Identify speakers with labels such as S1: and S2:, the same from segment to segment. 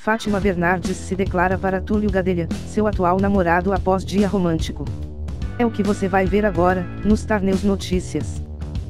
S1: Fátima Bernardes se declara para Túlio Gadelha, seu atual namorado após dia romântico. É o que você vai ver agora, no Star News Notícias.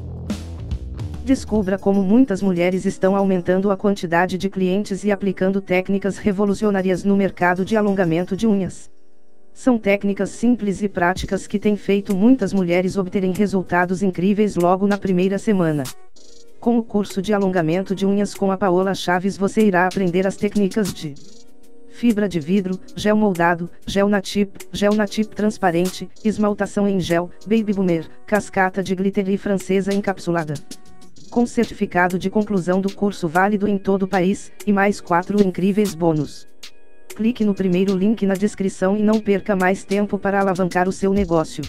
S1: Descubra como muitas mulheres estão aumentando a quantidade de clientes e aplicando técnicas revolucionárias no mercado de alongamento de unhas. São técnicas simples e práticas que têm feito muitas mulheres obterem resultados incríveis logo na primeira semana. Com o curso de alongamento de unhas com a Paola Chaves você irá aprender as técnicas de fibra de vidro, gel moldado, gel natip transparente, esmaltação em gel, baby boomer, cascata de glitter e francesa encapsulada. Com certificado de conclusão do curso válido em todo o país, e mais 4 incríveis bônus. Clique no primeiro link na descrição e não perca mais tempo para alavancar o seu negócio.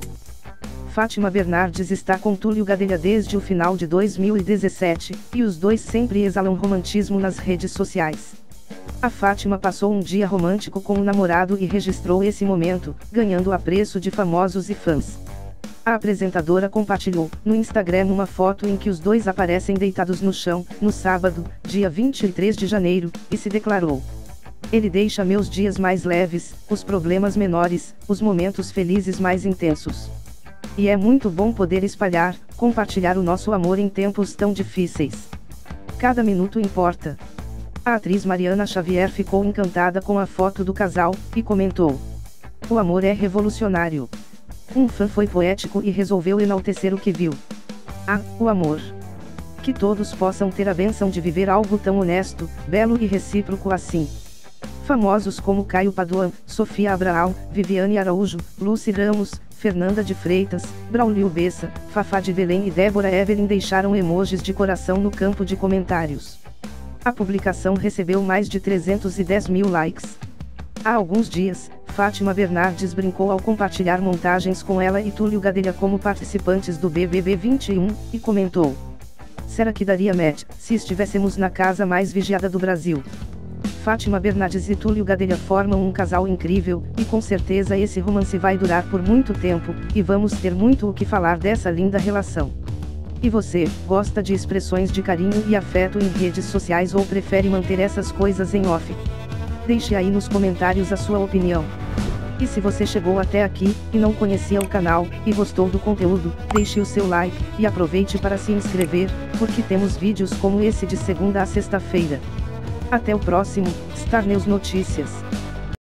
S1: Fátima Bernardes está com Túlio Gadelha desde o final de 2017, e os dois sempre exalam romantismo nas redes sociais. A Fátima passou um dia romântico com o namorado e registrou esse momento, ganhando apreço de famosos e fãs. A apresentadora compartilhou, no Instagram uma foto em que os dois aparecem deitados no chão, no sábado, dia 23 de janeiro, e se declarou: "Ele deixa meus dias mais leves, os problemas menores, os momentos felizes mais intensos. E é muito bom poder espalhar, compartilhar o nosso amor em tempos tão difíceis. Cada minuto importa." A atriz Mariana Xavier ficou encantada com a foto do casal, e comentou: "O amor é revolucionário." Um fã foi poético e resolveu enaltecer o que viu. O amor. Que todos possam ter a bênção de viver algo tão honesto, belo e recíproco assim. Famosos como Caio Padoan, Sofia Abraão, Viviane Araújo, Lucy Ramos, Fernanda de Freitas, Braulio Bessa, Fafá de Belém e Débora Evelyn deixaram emojis de coração no campo de comentários. A publicação recebeu mais de 310 mil likes. Há alguns dias, Fátima Bernardes brincou ao compartilhar montagens com ela e Túlio Gadelha como participantes do BBB 21, e comentou: "Será que daria match, se estivéssemos na casa mais vigiada do Brasil?" Fátima Bernardes e Túlio Gadelha formam um casal incrível, e com certeza esse romance vai durar por muito tempo, e vamos ter muito o que falar dessa linda relação. E você, gosta de expressões de carinho e afeto em redes sociais ou prefere manter essas coisas em off? Deixe aí nos comentários a sua opinião. E se você chegou até aqui, e não conhecia o canal, e gostou do conteúdo, deixe o seu like, e aproveite para se inscrever, porque temos vídeos como esse de segunda a sexta-feira. Até o próximo, Star News Notícias.